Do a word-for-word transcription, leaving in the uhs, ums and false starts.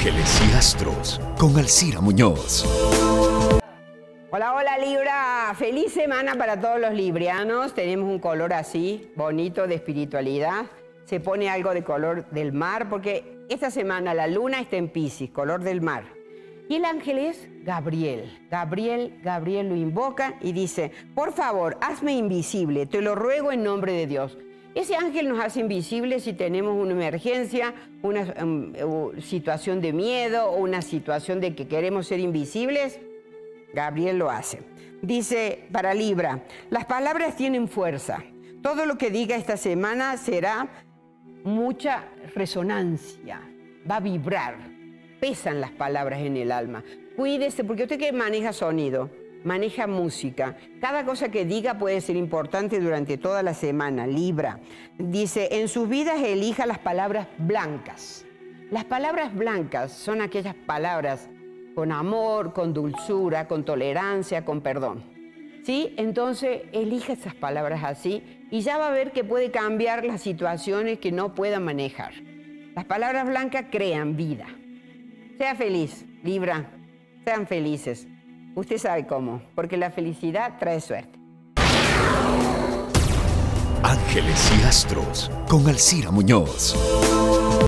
Ángeles y Astros con Alcira Muñoz. Hola, hola Libra, feliz semana para todos los librianos. Tenemos un color así, bonito de espiritualidad. Se pone algo de color del mar porque esta semana la luna está en Piscis, color del mar. Y el ángel es Gabriel. Gabriel, Gabriel lo invoca y dice, por favor, hazme invisible, te lo ruego en nombre de Dios. Ese ángel nos hace invisibles si tenemos una emergencia, una um, situación de miedo o una situación de que queremos ser invisibles. Gabriel lo hace. Dice para Libra, las palabras tienen fuerza. Todo lo que diga esta semana será mucha resonancia, va a vibrar. Pesan las palabras en el alma. Cuídese, porque usted que maneja sonido, maneja música. Cada cosa que diga puede ser importante durante toda la semana. Libra dice, en sus vidas elija las palabras blancas. Las palabras blancas son aquellas palabras con amor, con dulzura, con tolerancia, con perdón. ¿Sí? Entonces, elija esas palabras así y ya va a ver que puede cambiar las situaciones que no pueda manejar. Las palabras blancas crean vida. Sea feliz, Libra, sean felices. Usted sabe cómo, porque la felicidad trae suerte. Ángeles y Astros con Alcira Muñoz.